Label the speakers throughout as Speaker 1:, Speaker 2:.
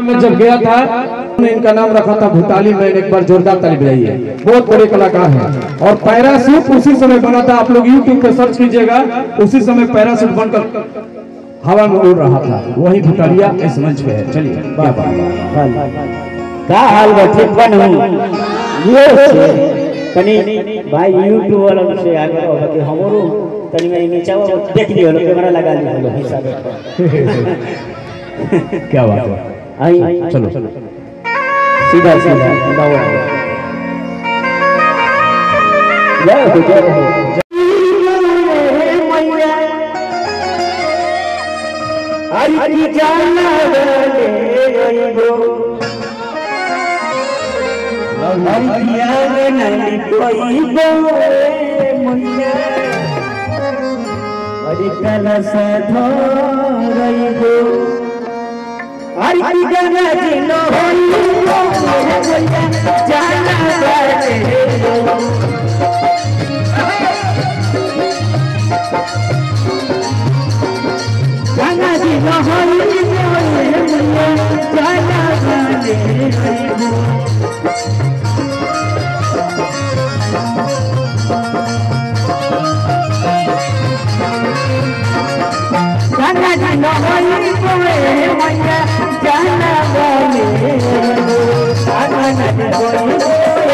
Speaker 1: में जब गया था इनका नाम रखा था भूताली। मैंने एक बार जोरदार ताली बजाई है, बहुत बड़े कलाकार हैं। और पैराशूट उसी समय बना था, आप लोग यूट्यूब पे सर्च कीजिएगा, उसी समय पैराशूट बनकर हवा में उड़ रहा था, वही भूतालिया इस मंच पे है। चलिए
Speaker 2: तनी भाई यूट्यूब वाला से आगे हो कि हमरो तनी में नीचे देख लियो कैमरा लगा लियो हिसाब
Speaker 1: क्या बात है।
Speaker 2: आई
Speaker 1: चलो
Speaker 2: सीधा सीधा दबाओ जय हो जय हो हरि जाना रे गो हरिया रे नहीं कोई गो मुन्ना हरि कलश धरई गो हरि गाना जिनो होई भैया जाना रे गाना जिनो होई भैया जाना रे गाना जिनो होई भैया जाना रे गाना जिनो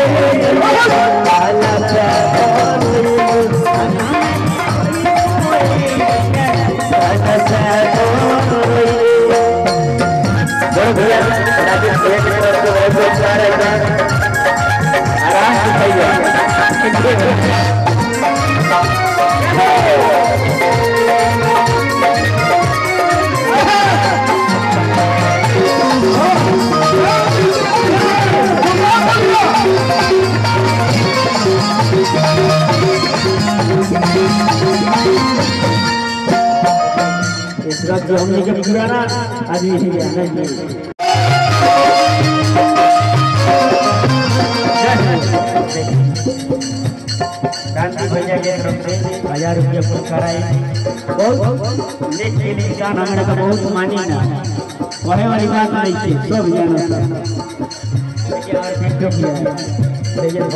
Speaker 2: इस रात जो हमने जब पुराना आदमी है गांधी भैया के तरफ से 1000 रुपया पुरस्कार आए। बहुत नेक के इंसान हमारे का बहुत मानी ना वही वाली बात नहीं थी, सब जाना लेकिन और वीडियो किया है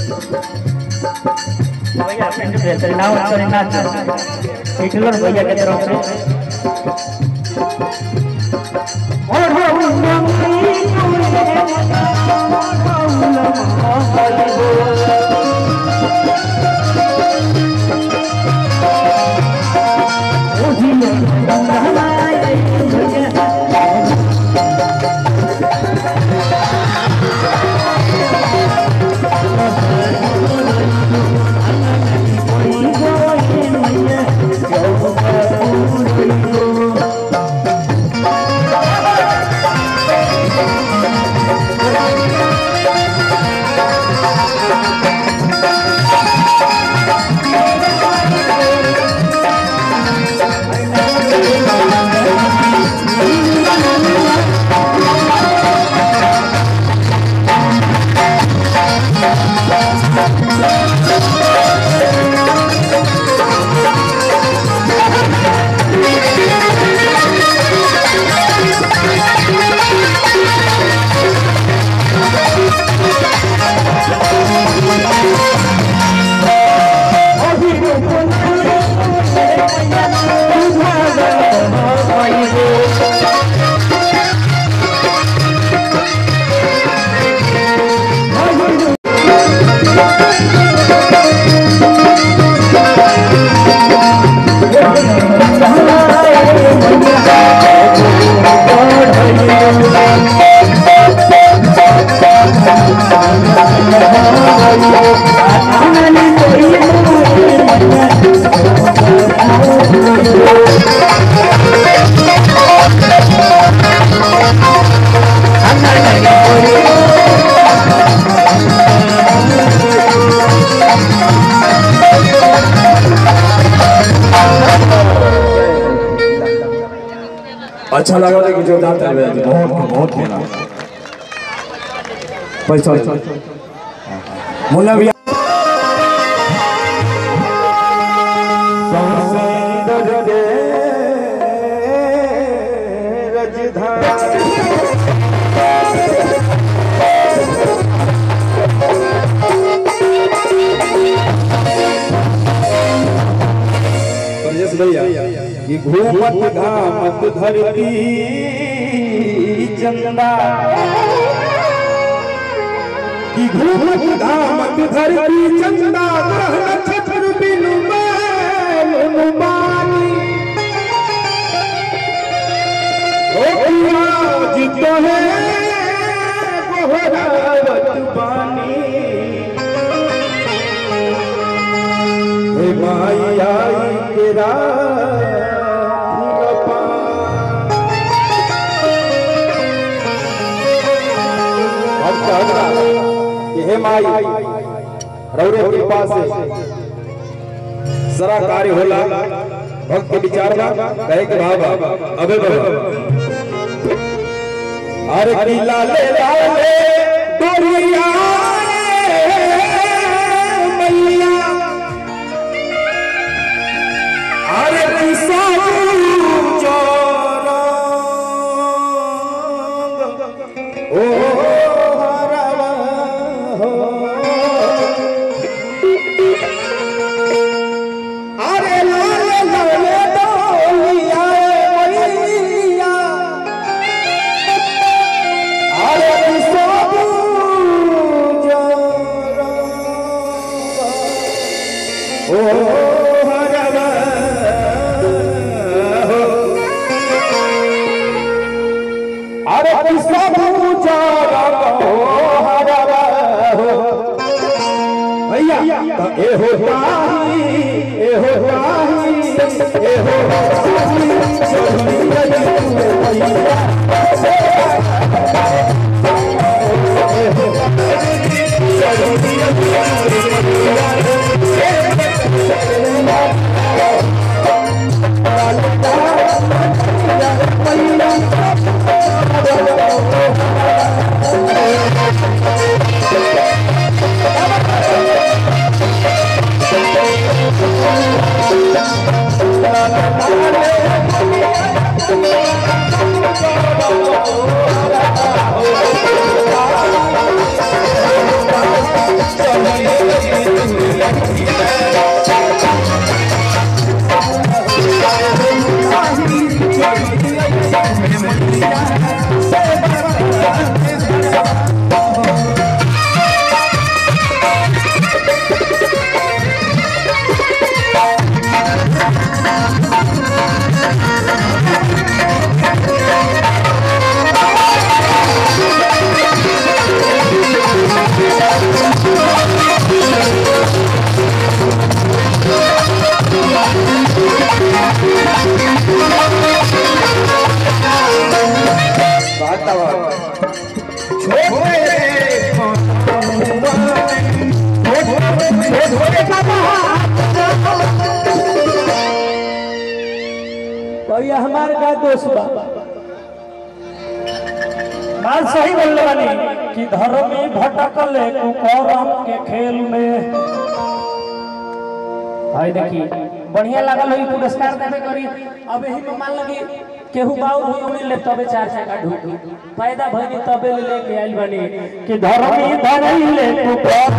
Speaker 2: भैया फ्रेंड बेहतर ना करना हिटलर भैया के तरफ से
Speaker 1: अच्छा लगा लेकिन जोरदार ताली बजा दी, बहुत बहुत खेला पैसा मुन्ना भी रजधानी
Speaker 3: घूमत घामत धरती चंदा कि घूमत घामत धरती चंदा ग्रह नक्षत्र बिनु बानी ओ आज तो है गोहरावत बानी हे माई आई तेरा हे माई रौरे कृपा से सरा कार्य होला भक्त के विचार में कहे के भाव अबे अरे की लाले लाले डोरिया मैया अरे किसा चोरा ओ ए हो ताही ए हो ताही ए हो ताही चली गई मैया ए हो ताही चली
Speaker 2: भैया हमारे का दोस्त बा बात सही बोलले बानी कि धर्म में भटकल कुकरम के खेल में भाई देखी बढ़िया लागल होई पुरस्कार देबे करी अब एही में मान लगी केहू बाऊ होई ले तबे चार चक्का ढूंढी फायदा भइनी तबे लेके आइल बानी कि धर्म में धरई ले कुकर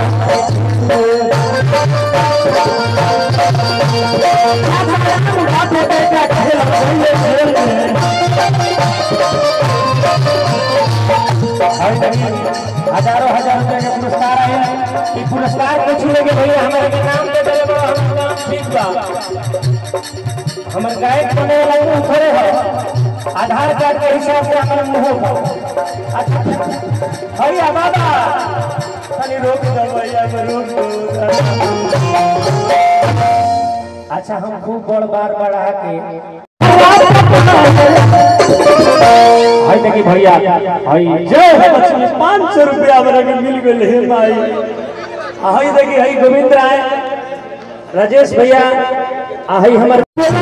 Speaker 2: हजारों हजार रुपए के पुरस्कार आए कि पुरस्कार को छूलेंगे भैया हमारे के नाम दे देले बड़ा हम काम ठीक बा हमर गायक बने वाला खड़े है आधार कार्ड के हिसाब से हमर मुंह पर अच्छा भैया बाबा खाली रोक दो भैया रोक दो अच्छा हम खूब बड़ बार बढ़ा के हाय देखी भैया हाय जय 500 रुपया हमरा के मिल गेल हे माई हाय देखी हाय गोविंद राय राजेश भैया हाय हमर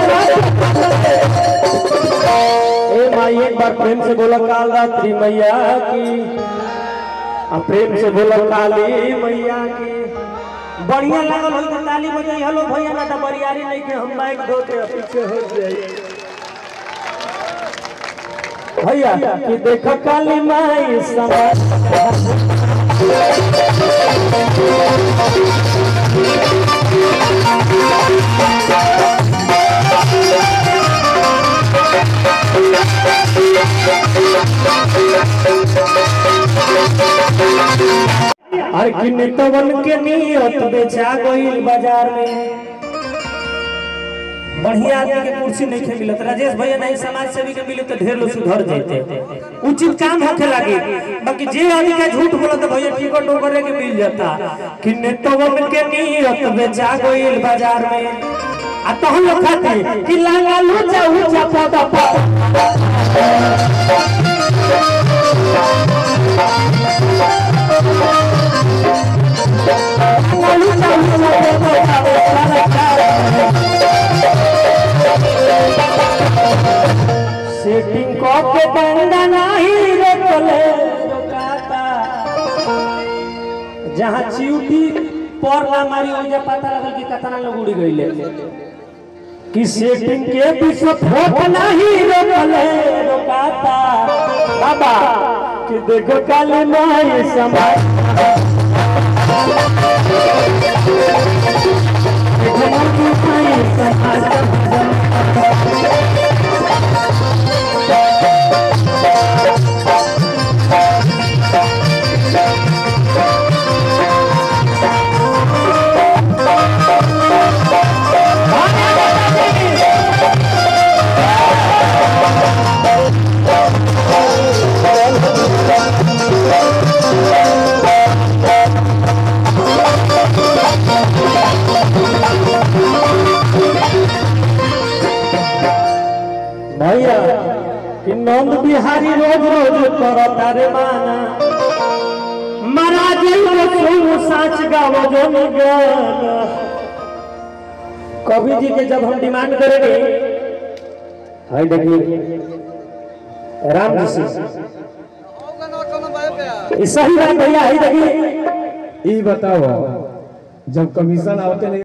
Speaker 2: ए माई एक बार प्रेम से बोला काल रात्रि मैया की प्रेम से बोला काली मैया की बढ़िया लागल हो तो ताली बजाई हेलो भैया ना तो बरियारी नहीं के हम माइक धो के पीछे हो जाइए भैया कि देखो काली माई समा अरे किन्ने तवन के नियत बेचा गइल बाजार में। बढ़िया आदमी के कुर्सी नहीं खे मिलत, राजेश भैया नहीं समाज सेवी के मिले तो ढेर लोग सुधर जाते, उचित काम होखे लगे। बाकी जे आदमी का झूठ बोलत भैया टिकट करे के मिल जाता। किन्ने तवन के नियत बेचा गइल बाजार में। आ तो हम लोग खाते कि लांगा लूचा ऊंचा पौधा पा सेटिंग को के बंदा नहीं रोकले रोकाता। जहां चिउटी पर ना मारी हो जा पता लगल कि कितना लोग उड़ गइले। कि सेटिंग के विस्फोट नहीं रोकले रोकाता। बाबा कि देखो काली माई समाज भैया कि नंद बिहारी रोज रोज करता रे माना। महाराज साच गावो जो गाना। कवि जी के जब हम डिमांड करेंगे, हाय देखिए राम जी से सही बात भैया, हाय देखिए
Speaker 1: ये बताओ जब कमीशन आवते नहीं